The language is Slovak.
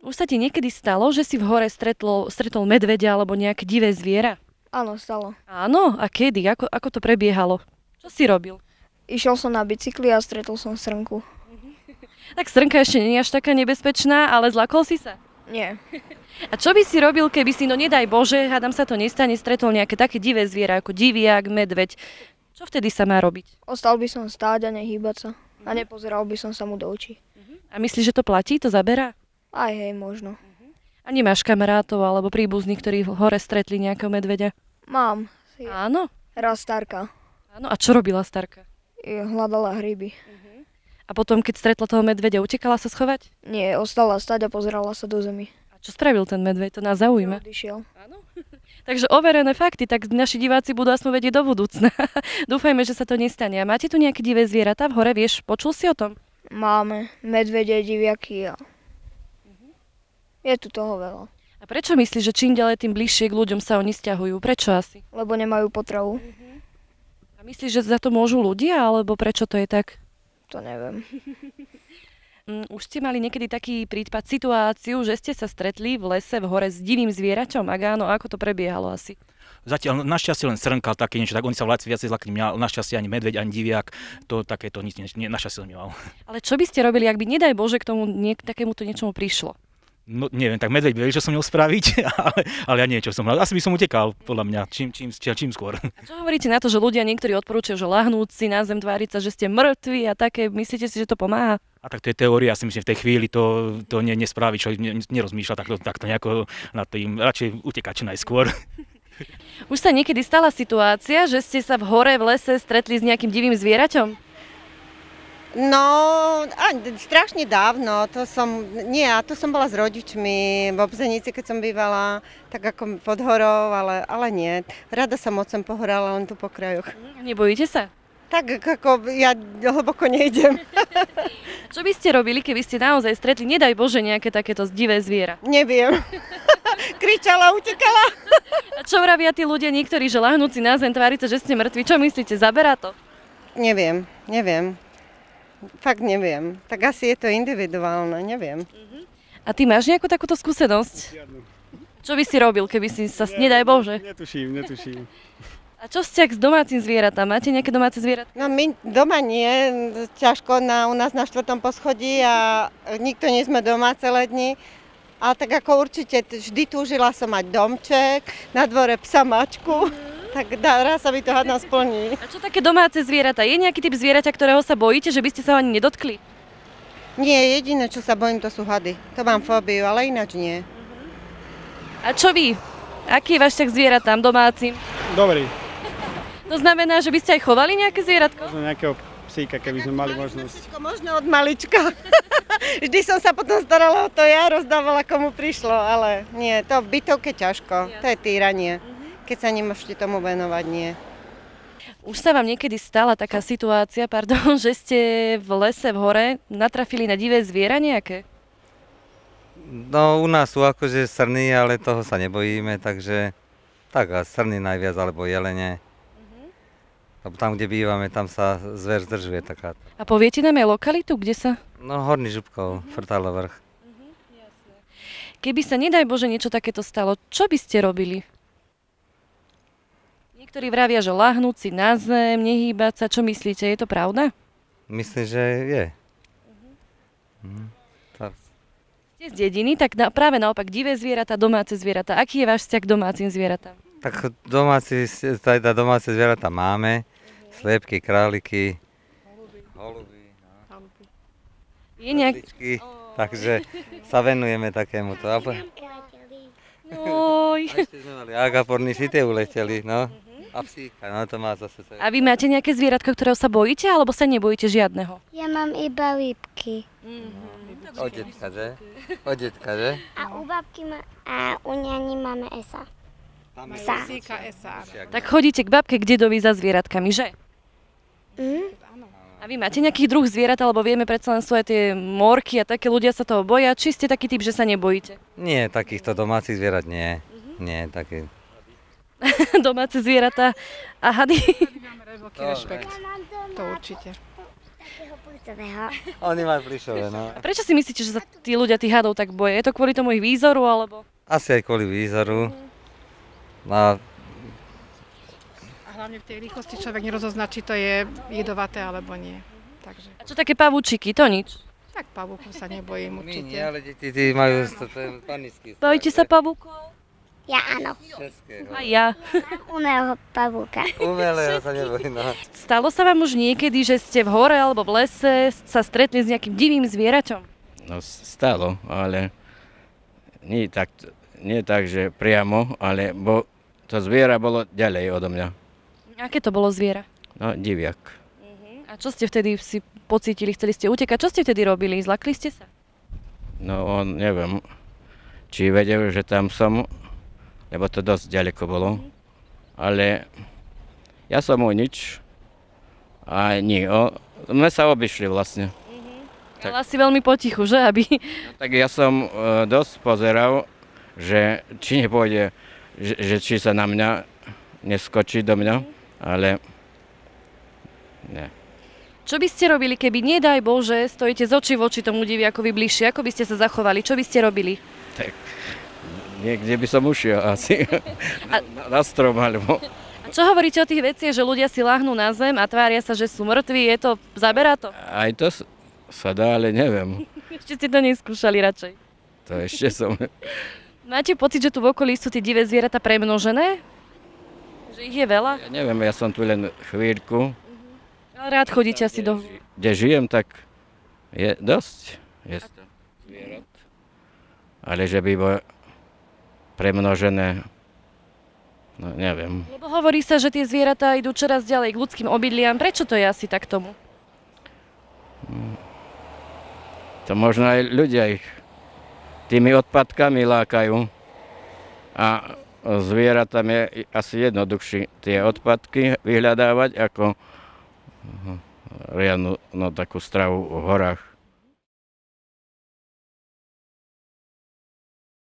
Už sa ti niekedy stalo, že si v hore stretol medveďa alebo nejaké divé zviera? Áno, stalo. Áno? A kedy? Ako to prebiehalo? Čo si robil? Išiel som na bicykli a stretol som srnku. Tak srnka ešte nie je až taká nebezpečná, ale zlakol si sa? Nie. A čo by si robil, keby si, no nedaj Bože, hádam sa to nestane, stretol nejaké také divé zviera ako diviak, medveď? Čo vtedy sa má robiť? Ostal by som stáť a nehýbať sa. A nepozeral by som sa mu do očí. A myslíš, že to platí? To zaberá? Aj hej, možno. A nemáš kamarátov alebo príbuzných, ktorí v hore stretli nejakého medveďa? Mám. Áno? Raz starka. Áno. A čo robila starka? Hľadala hryby. A potom, keď stretla toho medveďa, utekala sa schovať? Nie, ostala stať a pozerala sa do zemi. A čo spravil ten medveď? To nás zaujíma. Odišiel. Áno. Takže overené fakty, tak naši diváci budú aspoň vedieť do budúcna. Dúfajme, že sa to nestane. A máte tu nejaké divé zvieratá v hore, vieš? Počul si o tom? Máme medvede, diviaky a... Je tu toho veľa. A prečo myslíš, že čím ďalej, tým bližšie k ľuďom sa oni sťahujú? Prečo asi? Lebo nemajú potravu. A myslíš, že za to môžu ľudia, alebo prečo to je tak? To neviem. Už ste mali niekedy taký prípad, situáciu, že ste sa stretli v lese, v hore s divým zvieračom? Ak áno, ako to prebiehalo asi? Zatiaľ našťastie len srnka, také niečo, tak oni sa viacej zlakli mňa, našťastie ani medveď, ani diviak, to takéto nic, našťastie som nemal. Ale čo by ste robili, ak by, nedaj Bože, k tomu takémuto niečomu prišlo? No neviem, tak medveď vie, čo som mal spraviť, ale ja neviem, čo som mal. Asi by som utekal, podľa mňa, čím skôr. A čo hovoríte na to, že ľudia niektorí odporúčajú, že lahnúť si na zem, tváriť sa, že ste mŕtvi a také, myslíte si, že to pomáha? A tak to je teória, si myslím, v tej chvíli to nespraví, človek nerozmýšľa takto nejako nad tým, radšej utekať čo najskôr. Už sa niekedy stala situácia, že ste sa v hore, v lese stretli s nejakým divým zvieraťom? No, strašne dávno, to som bola s rodičmi v Obzenici, keď som bývala, tak ako pod horou, ale nie. Rada som moc sem pohorala, len tu po krajoch. Nebojíte sa? Tak ako ja hlboko nejdem. Čo by ste robili, keby ste naozaj stretli, nedaj Bože, nejaké takéto divé zviera? Neviem. Kričala, utekala. A čo vravia tí ľudia niektorí, že lahnúci na zem, tváriť sa, že ste mŕtvi? Čo myslíte, zaberá to? Neviem. Fakt neviem. Tak asi je to individuálne, neviem. A ty máš nejakú takúto skúsenosť? Čo by si robil, keby si sa, nedaj Bože? Netuším. A čo vzťah s domácim zvieratám? Máte nejaké domáce zvieratá? No my doma nie, ťažko u nás na 4. poschodí a nikto nie sme doma celé dni. Ale tak ako určite vždy túžila som mať domček, na dvore psa mačku. Tak raz sa mi to hádam splní. A čo také domáce zvieratá? Je nejaký typ zvieraťa, ktorého sa bojíte, že by ste sa ho ani nedotkli? Nie, jediné, čo sa bojím, to sú hady. To mám fóbiu, ale ináč nie. A čo vy? Aký je váš vzťah k zvieratám domácim? Dobrý. To znamená, že by ste aj chovali nejaké zvieratko? Možno nejakého psíka, keby sme mali možnosť. Možno od malička. Vždy som sa potom starala o to ja, rozdávala komu prišlo, ale nie, to v bytovke ťažko. To je týranie. Keď sa nemôžete tomu venovať, nie. Už sa vám niekedy stala taká situácia, že ste v lese, v hore, natrafili na divé zviera nejaké? No u nás sú akože srny, ale toho sa nebojíme, takže tak a srny najviac, alebo jelene. Lebo tam, kde bývame, tam sa zver zdržuje taká. A poviete nám aj lokalitu, kde sa? No Horný Župkov, Frtálo vrch. Keby sa, nedaj Bože, niečo takéto stalo, čo by ste robili? Niektorí vravia, že lahnúť si na zem, nehýbať sa. Čo myslíte, je to pravda? Myslím, že je. Ste z dediny, tak práve naopak divé zvieratá, domáce zvieratá. Aký je váš vzťah k domácim zvieratám? Tak domáce zvieratá máme. Sliepky, králiky, holuby, Je nejak... takže sa venujeme takémuto. Joj. A ešte sme mali agaporní, si tie uleteli, no. A psíka, no to má zase... A vy máte nejaké zvieratko, ktorého sa bojíte, alebo sa nebojíte žiadneho? Ja mám iba lípky. Od detka, že? A u babky a u ňani máme esa. Psa. Tak chodíte k babke k dedovi za zvieratkami, že? A vy máte nejaký druh zvierat, alebo vieme, predsa len sú aj tie morky a také ľudia sa toho boja. Či ste taký typ, že sa nebojíte? Nie, takýchto domácich zvierat nie. Nie, taký... Domáce zvieratá a hady. Máme veľký rešpekt. To určite. Takého púcového. Oni majú plišové, no. A prečo si myslíte, že sa tí ľudia tých hadov tak boja? Je to kvôli tomu ich výzoru, alebo? Asi aj kvôli výzoru. No, A hlavne v tej rýchlosti človek nerozozná, či to je jedovaté alebo nie. Takže A čo také pavúčiky? To nič. tak pavúkov sa nebojím my určite. nie, ale deti tí majú ten panický strach. Bojíte sa pavúkov? Ja áno. Českého. A ja. Umelého pavúka. Umelého sa nebojím, no. Stalo sa vám už niekedy, že ste v hore alebo v lese sa stretli s nejakým divým zvieraťom? No stalo, ale nie tak, že priamo, ale to zviera bolo ďalej odo mňa. Aké to bolo zviera? No, diviak. A čo ste vtedy si pocítili? Chceli ste utekať? Čo ste vtedy robili? Zlakli ste sa? No on, neviem, či vedel, že tam som, lebo to dosť ďaleko bolo. Ale ja som mu nič. A nie, sme sa obišli vlastne. Tak. Ale asi veľmi potichu, že? Aby... No, tak ja som dosť pozeral, že či nepôjde, že či sa na mňa neskočí do mňa, ale ne. Čo by ste robili, keby, nedaj Bože, stojíte z očí v oči tomu diviakovi bližšie? Ako by ste sa zachovali? Čo by ste robili? Tak niekde by som ušiel asi. Na strom alebo... A čo hovoríte o tých veciach, že ľudia si láhnú na zem a tvária sa, že sú mŕtvi? Zaberá to? Aj to sa dá, ale neviem. Ešte ste to neskúšali radšej. To ešte som... Máte pocit, že tu v okolí sú tie divé zvieratá premnožené? Že ich je veľa? Ja neviem, ja som tu len chvíľku. Ale rád chodíte asi do... Kde žijem, tak je dosť. Je zvierat. Ale že by bolo premnožené, no neviem. Lebo hovorí sa, že tie zvieratá idú čoraz ďalej k ľudským obydliam. Prečo to je asi tak tomu? To možno aj ľudia ich tými odpadkami lákajú. A zvieratám je asi jednoduchšie tie odpadky vyhľadávať ako riadnu takú stravu v horách.